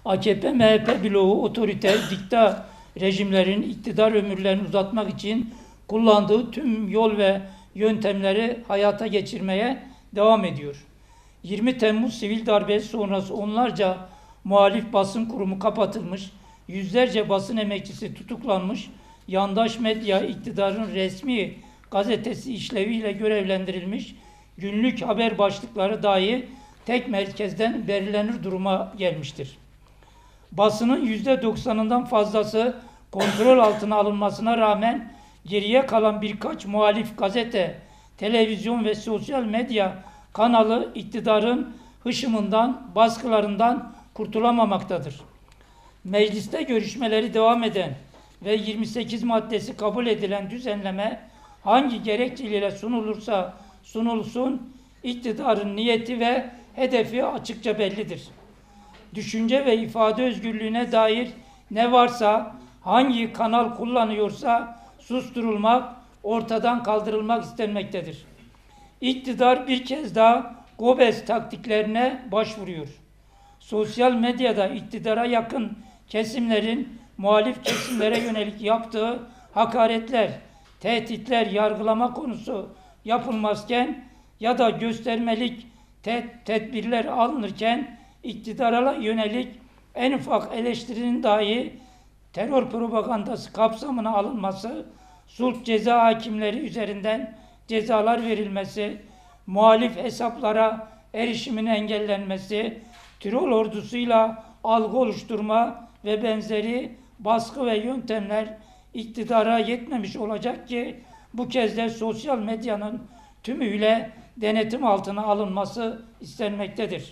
AKP-MHP bloğu otoriter, dikta rejimlerin iktidar ömürlerini uzatmak için kullandığı tüm yol ve yöntemleri hayata geçirmeye devam ediyor. 20 Temmuz sivil darbesi sonrası onlarca muhalif basın kurumu kapatılmış, yüzlerce basın emekçisi tutuklanmış, yandaş medya iktidarın resmi gazetesi işleviyle görevlendirilmiş, günlük haber başlıkları dahi tek merkezden belirlenir duruma gelmiştir. Basının %90'ından fazlası kontrol altına alınmasına rağmen geriye kalan birkaç muhalif gazete, televizyon ve sosyal medya kanalı iktidarın hışımından, baskılarından kurtulamamaktadır. Mecliste görüşmeleri devam eden ve 28 maddesi kabul edilen düzenleme hangi gerekçeyle sunulursa sunulsun, iktidarın niyeti ve hedefi açıkça bellidir. Düşünce ve ifade özgürlüğüne dair ne varsa, hangi kanal kullanıyorsa susturulmak, ortadan kaldırılmak istenmektedir. İktidar bir kez daha Gobez taktiklerine başvuruyor. Sosyal medyada iktidara yakın kesimlerin muhalif kesimlere yönelik yaptığı hakaretler, tehditler, yargılama konusu yapılmazken ya da göstermelik tedbirler alınırken iktidara yönelik en ufak eleştirinin dahi terör propagandası kapsamına alınması, sulh ceza hakimleri üzerinden cezalar verilmesi, muhalif hesaplara erişimin engellenmesi, troll ordusuyla algı oluşturma ve benzeri baskı ve yöntemler iktidara yetmemiş olacak ki bu kez de sosyal medyanın tümüyle denetim altına alınması istenmektedir.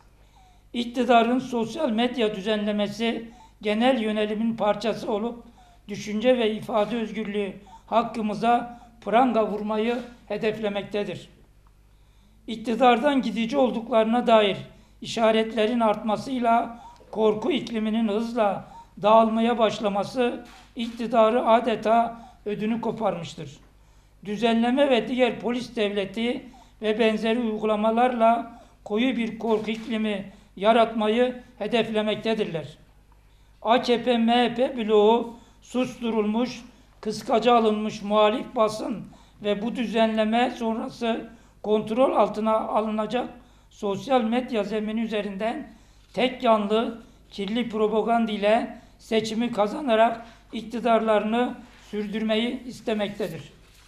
İktidarın sosyal medya düzenlemesi genel yönelimin parçası olup düşünce ve ifade özgürlüğü hakkımıza pranga vurmayı hedeflemektedir. İktidardan gidici olduklarına dair işaretlerin artmasıyla korku ikliminin hızla dağılmaya başlaması iktidarı adeta ödünü koparmıştır. Düzenleme ve diğer polis devleti ve benzeri uygulamalarla koyu bir korku iklimi yaratmayı hedeflemektedirler. AKP-MHP bloğu susturulmuş, kıskaca alınmış muhalif basın ve bu düzenleme sonrası kontrol altına alınacak sosyal medya zemini üzerinden tek yanlı, kirli propaganda ile seçimi kazanarak iktidarlarını sürdürmeyi istemektedir.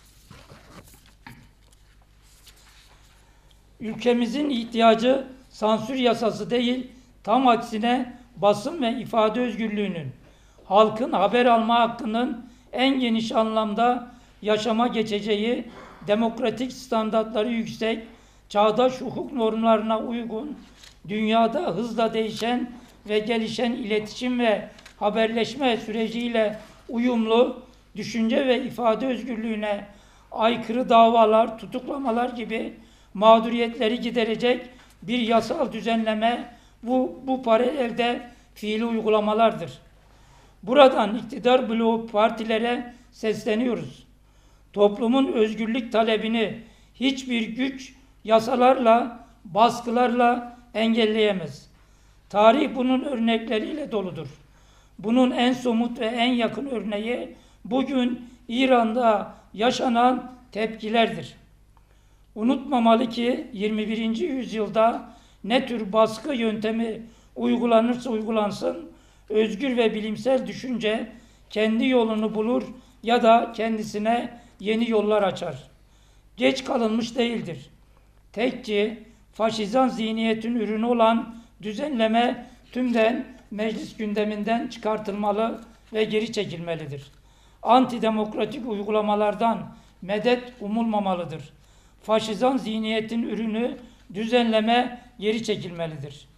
Ülkemizin ihtiyacı sansür yasası değil, tam aksine basın ve ifade özgürlüğünün, halkın haber alma hakkının en geniş anlamda yaşama geçeceği, demokratik standartları yüksek, çağdaş hukuk normlarına uygun, dünyada hızla değişen ve gelişen iletişim ve haberleşme süreciyle uyumlu, düşünce ve ifade özgürlüğüne aykırı davalar, tutuklamalar gibi mağduriyetleri giderecek bir yasal düzenleme bu paralelde fiili uygulamalardır. Buradan iktidar bloğu partilere sesleniyoruz. Toplumun özgürlük talebini hiçbir güç yasalarla, baskılarla engelleyemez. Tarih bunun örnekleriyle doludur. Bunun en somut ve en yakın örneği bugün İran'da yaşanan tepkilerdir. Unutmamalı ki 21. yüzyılda ne tür baskı yöntemi uygulanırsa uygulansın, özgür ve bilimsel düşünce kendi yolunu bulur ya da kendisine yeni yollar açar. Geç kalınmış değildir. Tek ki faşizan zihniyetin ürünü olan düzenleme tümden meclis gündeminden çıkartılmalı ve geri çekilmelidir. Antidemokratik uygulamalardan medet umulmamalıdır. Faşizan zihniyetin ürünü düzenleme geri çekilmelidir.